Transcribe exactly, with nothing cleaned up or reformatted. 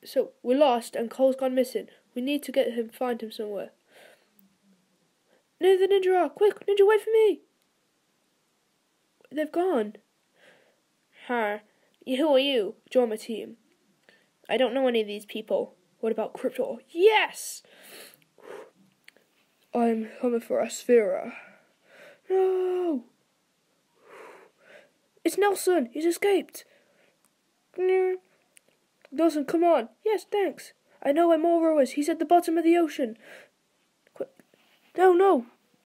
So, we're lost and Cole's gone missing. We need to get him, find him somewhere. Near the ninja are. Quick, ninja, wait for me. They've gone. Huh. Who are you? Join my team. I don't know any of these people. What about Crypto? Yes! I'm coming for Asphera. No! It's Nelson! He's escaped! Nelson, come on! Yes, thanks! I know where Moro is. He's at the bottom of the ocean. Quick. No, no!